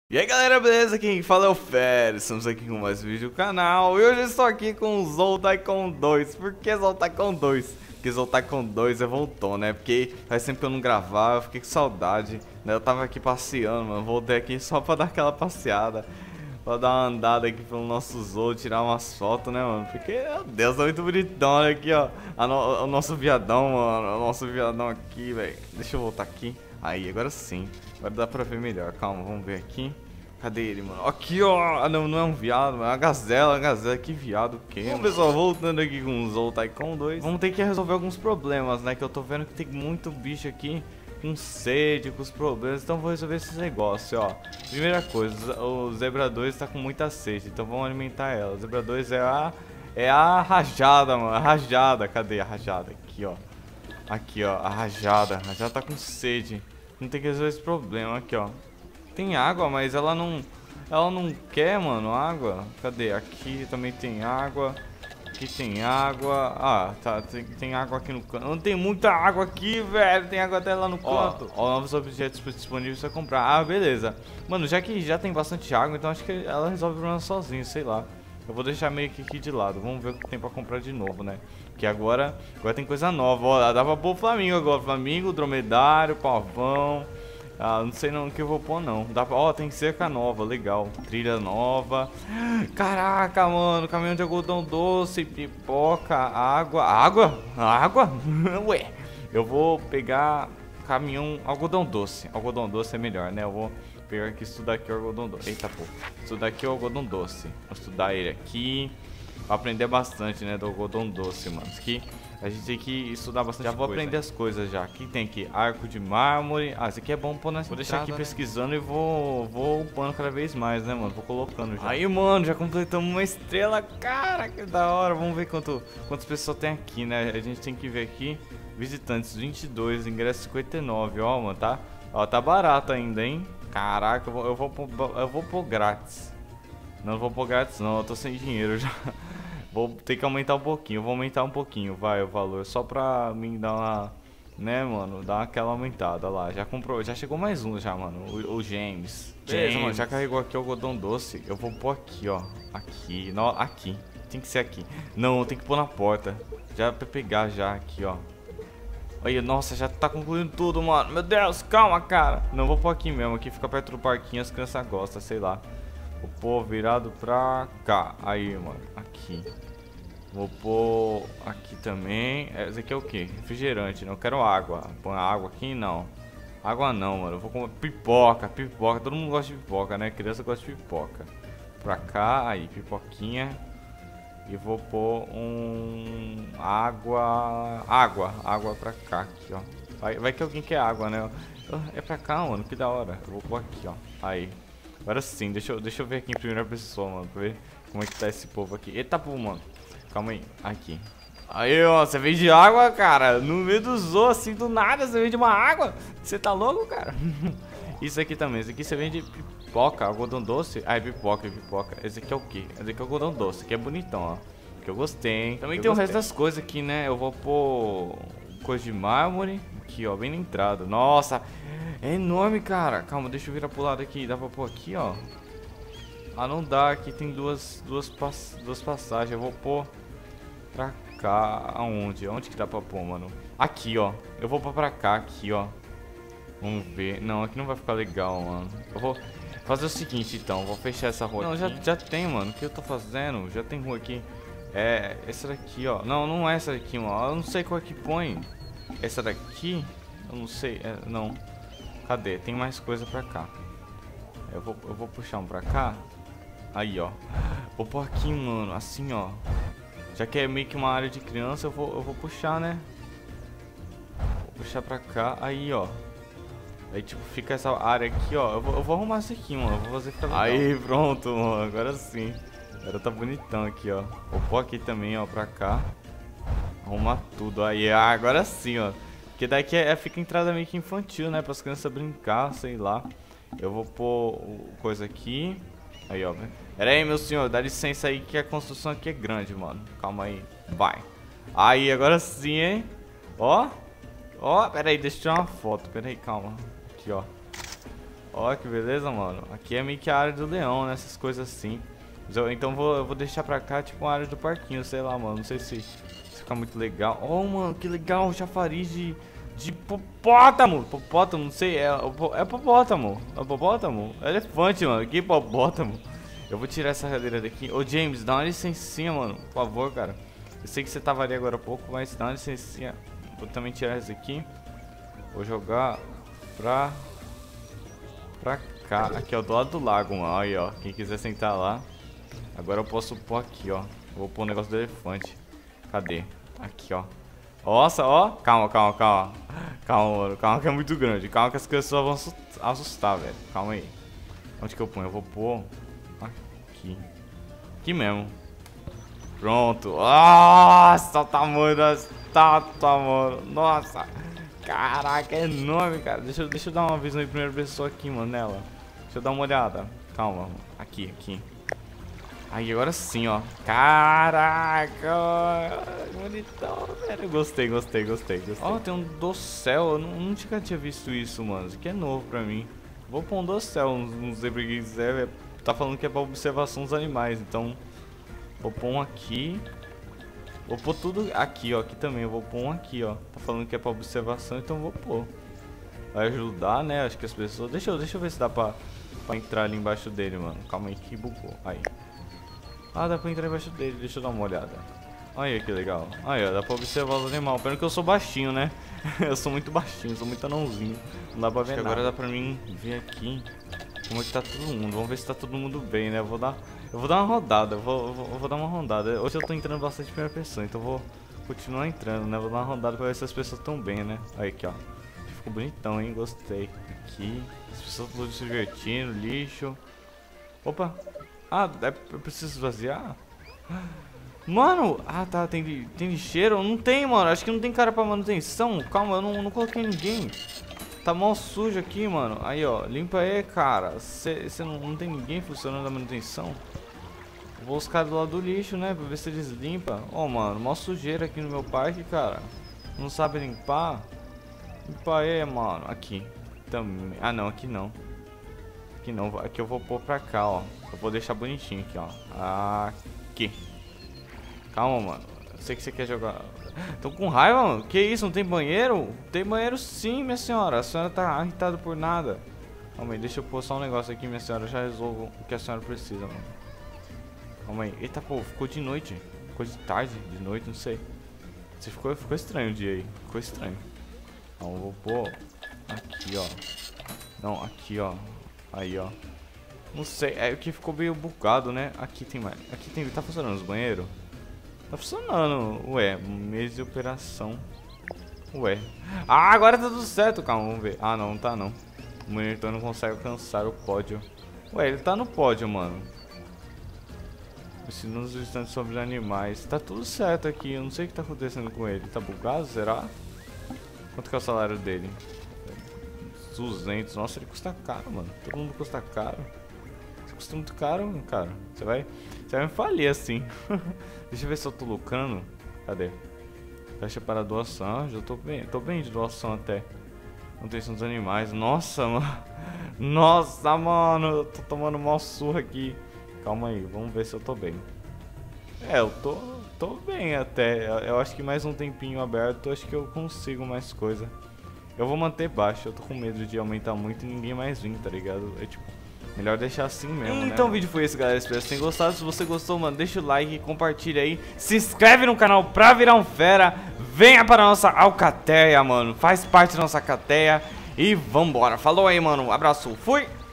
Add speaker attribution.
Speaker 1: E aí galera, beleza? Quem fala é o Férez, estamos aqui com mais um vídeo do canal. E hoje eu estou aqui com o Zoltaicon 2. Por que Zoltaicon 2? Porque Zoltaicon 2 voltou, né? Porque faz tempo que eu não gravava, eu fiquei com saudade, né? Eu tava aqui passeando, mano, voltei aqui só pra dar aquela passeada, pra dar uma andada aqui pelo nosso Zol, tirar umas fotos, né, mano? Porque, meu Deus, tá muito bonitão, olha aqui, ó. O nosso viadão, mano, o nosso viadão aqui, velho. Deixa eu voltar aqui. Aí, agora sim. Agora dá pra ver melhor. Calma, vamos ver aqui. Cadê ele, mano? Aqui, ó. Ah, não, não é um viado, mano. É uma gazela, Que viado o quê? Bom, pessoal, voltando aqui com o Zoltaicon 2. Vamos ter que resolver alguns problemas, né? Que eu tô vendo que tem muito bicho aqui com sede, com os problemas. Então vou resolver esses negócios, ó. Primeira coisa, o Zebra 2 tá com muita sede. Então vamos alimentar ela. O Zebra 2 é a rajada, mano. A rajada. Cadê a rajada? Aqui, ó. Aqui, ó. A rajada. A rajada tá com sede. Não tem que resolver esse problema. Aqui, ó. Tem água, mas ela não quer, mano, água. Cadê? Aqui também tem água. Aqui tem água. Ah, tá. Tem água aqui no canto. Não tem muita água aqui, velho. Tem água até lá no canto. Ó, novos objetos disponíveis pra comprar. Ah, beleza. Mano, já que já tem bastante água, então acho que ela resolve o problema sozinha, sei lá. Eu vou deixar meio que aqui de lado. Vamos ver o que tem pra comprar de novo, né? Porque agora tem coisa nova. Ó, dá pra pôr o Flamingo agora. Flamingo, dromedário, pavão. Ah, não sei não o que eu vou pôr não. Dá pra... Ó, tem cerca nova, legal. Trilha nova. Caraca, mano. Caminhão de algodão doce, pipoca, água. Água? Água? Ué. Eu vou pegar caminhão algodão doce. Algodão doce é melhor, né? Eu vou pegar aqui, estudar aqui o algodão doce. Eita, pô. Estudar aqui o algodão doce. Vou estudar ele aqui. Vou aprender bastante, né, do algodão doce, mano. Aqui a gente tem que estudar bastante. Já vou aprender as coisas já. Aqui tem aqui arco de mármore. Ah, esse aqui é bom pôr nessa. Vou deixar aqui pesquisando e vou upando cada vez mais, né, mano? Vou colocando já. Aí, mano, já completamos uma estrela. Cara, que da hora. Vamos ver quantas pessoas tem aqui, né? A gente tem que ver aqui. Visitantes 22, ingresso 59. Ó, mano, tá? Ó, tá barato ainda, hein? Caraca, eu vou pôr grátis. Não vou pôr grátis não, eu tô sem dinheiro já. Vou ter que aumentar um pouquinho, vou aumentar um pouquinho, vai, o valor. Só pra mim dar uma, né, mano, dar aquela aumentada lá. Já comprou, já chegou mais um já, mano, o James. Beleza, mano, já carregou aqui o algodão doce. Eu vou pôr aqui, ó, aqui, não, aqui. Tem que ser aqui. Não, tem que pôr na porta. Já pra pegar já aqui, ó. Aí, nossa, já tá concluindo tudo, mano. Meu Deus, calma, cara. Não, vou pôr aqui mesmo, aqui fica perto do parquinho, as crianças gostam, sei lá. Vou pôr virado pra cá. Aí, mano, aqui. Vou pôr aqui também. Esse aqui é o que? Refrigerante, não quero água. Põe água aqui, não. Água não, mano. Eu vou comer pipoca, pipoca. Todo mundo gosta de pipoca, né? Criança gosta de pipoca. Pra cá, aí, pipoquinha. E vou pôr água pra cá, aqui, ó. Vai que alguém quer água, né? É pra cá, mano, que da hora. Eu vou pôr aqui, ó. Aí. Agora sim, deixa eu ver aqui em primeira pessoa, mano, pra ver como é que tá esse povo aqui. Eita, pô, mano. Calma aí. Aqui. Aí, ó, você vende água, cara. No meio do zoo, assim, do nada, você vende uma água. Você tá louco, cara? Isso aqui também. Esse aqui você vende pipoca, algodão doce. Ah, é pipoca, pipoca. Esse aqui é o quê? Esse aqui é algodão doce. Esse aqui é bonitão, ó. Que eu gostei, hein? Também tem o resto das coisas aqui, né? Eu vou pôr coisa de mármore. Aqui, ó, bem na entrada. Nossa, é enorme, cara. Calma, deixa eu virar pro lado aqui. Dá pra pôr aqui, ó. Ah, não dá. Aqui tem duas passagens. Eu vou pôr pra cá. Aonde? Onde que dá pra pôr, mano? Aqui, ó. Eu vou pôr pra cá, aqui, ó. Vamos ver. Não, aqui não vai ficar legal, mano. Eu vou fazer o seguinte, então. Vou fechar essa rua. Não, já tem, mano. O que eu tô fazendo? Já tem rua aqui. É, essa daqui, ó. Não, não é essa daqui, mano. Eu não sei qual é que põe. Essa daqui? Eu não sei. Não. Cadê? Tem mais coisa pra cá. Eu vou puxar um pra cá. Aí, ó. Vou pôr aqui, mano. Assim, ó. Já que é meio que uma área de criança, eu vou puxar, né? Vou puxar pra cá. Aí, ó. Aí, tipo, fica essa área aqui, ó. Eu vou arrumar isso aqui, mano. Eu vou fazer ficar legal. Aí, pronto, mano. Agora sim. Agora tá bonitão aqui, ó. Vou pôr aqui também, ó, pra cá. Arrumar tudo. Aí, agora sim, ó. Porque daqui fica entrada meio que infantil, né? Para as crianças brincar, sei lá. Eu vou pôr coisa aqui. Aí, ó. Pera aí, meu senhor. Dá licença aí que a construção aqui é grande, mano. Calma aí. Vai. Aí, agora sim, hein? Ó. Ó, pera aí. Deixa eu tirar uma foto. Pera aí, calma. Aqui, ó. Ó, que beleza, mano. Aqui é meio que a área do leão, né? Essas coisas assim. Então eu vou deixar pra cá, tipo, uma área do parquinho, sei lá, mano. Não sei se fica muito legal. Oh, mano, que legal, chafariz de hipopótamo. Hipopótamo, não sei, é hipopótamo. É hipopótamo? É elefante, mano. Que hipopótamo? Eu vou tirar essa cadeira daqui. Ô, James, dá uma licencinha, mano. Por favor, cara. Eu sei que você tava ali agora há pouco, mas dá uma licencinha. Vou também tirar esse aqui. Vou jogar pra cá. Aqui, ó, do lado do lago, mano. Aí, ó. Quem quiser sentar lá. Agora eu posso pôr aqui, ó. Vou pôr o negócio do elefante. Cadê? Aqui, ó. Nossa, ó. Calma. Calma, mano. Calma que é muito grande. Calma que as pessoas vão assustar, velho. Calma aí. Onde que eu ponho? Eu vou pôr aqui. Aqui mesmo. Pronto. Nossa, o tamanho da estátua, mano. Nossa. Caraca, é enorme, cara. Deixa eu dar uma visão em primeira pessoa aqui, mano, nela. Deixa eu dar uma olhada. Calma, mano. Aqui. Aí, agora sim, ó. Caraca. Bonitão, velho. Gostei. Ó, tem um dossel. Eu nunca tinha visto isso, mano. Isso aqui é novo pra mim. Vou pôr um dossel. Um zebra que quiser. Tá falando que é pra observação dos animais. Então, vou pôr um aqui. Vou pôr tudo aqui, ó. Aqui também. Eu vou pôr um aqui, ó. Tá falando que é pra observação, então eu vou pôr. Vai ajudar, né? Acho que as pessoas... Deixa eu ver se dá pra entrar ali embaixo dele, mano. Calma aí que bugou. Aí. Ah, dá pra entrar embaixo dele. Deixa eu dar uma olhada. Olha que legal. Aí, ó. Dá pra observar os animais. Pena que eu sou baixinho, né? Eu sou muito baixinho. Sou muito anãozinho. Não dá pra ver nada. Agora dá pra mim vir aqui. Como é que tá todo mundo? Vamos ver se tá todo mundo bem, né? Eu vou dar uma rodada. Eu vou dar uma rodada. Hoje eu tô entrando bastante em primeira pessoa. Então eu vou continuar entrando, né? Vou dar uma rodada pra ver se as pessoas estão bem, né? Aí, aqui, ó. Ficou bonitão, hein? Gostei. Aqui. As pessoas estão se divertindo. Lixo. Opa. Ah, eu preciso esvaziar? Mano, ah tá, tem lixeiro? Não tem, mano, acho que não tem cara pra manutenção. Calma, eu não coloquei ninguém. Tá mal sujo aqui, mano. Aí, ó, limpa aí, cara. Você não tem ninguém funcionando na manutenção? Vou os caras do lado do lixo, né, pra ver se eles limpam. Ó, mano, mó sujeira aqui no meu parque, cara. Não sabe limpar? Limpa aí, mano. Aqui também. Ah, não, aqui não. Aqui não, aqui eu vou pôr pra cá, ó. Eu vou deixar bonitinho aqui, ó. Aqui. Calma, mano. Eu sei que você quer jogar. Tô com raiva, mano. Que isso? Não tem banheiro? Tem banheiro sim, minha senhora. A senhora tá irritada por nada. Calma aí, deixa eu pôr só um negócio aqui, minha senhora. Eu já resolvo o que a senhora precisa, mano. Calma aí. Eita, pô, ficou de noite. Ficou de tarde, de noite, não sei. Ficou estranho o dia aí. Ficou estranho. Então, eu vou pôr aqui, ó. Não, aqui, ó. Aí, ó. Não sei, é que ficou meio bugado, né? Aqui tem mais. Aqui tem. Tá funcionando os banheiros? Tá funcionando. Ué, mês de operação. Ué. Ah, agora tá tudo certo. Calma, vamos ver. Ah, não tá não. O monitor não consegue alcançar o pódio. Ué, ele tá no pódio, mano. Ensinando os visitantes sobre animais. Tá tudo certo aqui. Eu não sei o que tá acontecendo com ele. Tá bugado, será? Quanto que é o salário dele? 200. Nossa, ele custa caro, mano. Todo mundo custa caro. Você custa muito caro, cara. Você vai me falir assim. Deixa eu ver se eu tô lucrando. Cadê? Fecha para doação. Já tô bem de doação até. Manutenção dos animais. Nossa, mano. Nossa, mano. Eu tô tomando mal surra aqui. Calma aí, vamos ver se eu tô bem. É, eu tô bem até. Eu acho que mais um tempinho aberto, eu acho que eu consigo mais coisa. Eu vou manter baixo, eu tô com medo de aumentar muito e ninguém mais vir, tá ligado? É tipo, melhor deixar assim mesmo, então, né? O vídeo foi esse, galera. Espero que vocês tenham gostado. Se você gostou, mano, deixa o like, compartilha aí. Se inscreve no canal pra virar um fera. Venha para a nossa alcateia, mano. Faz parte da nossa alcateia. E vambora. Falou aí, mano. Um abraço. Fui!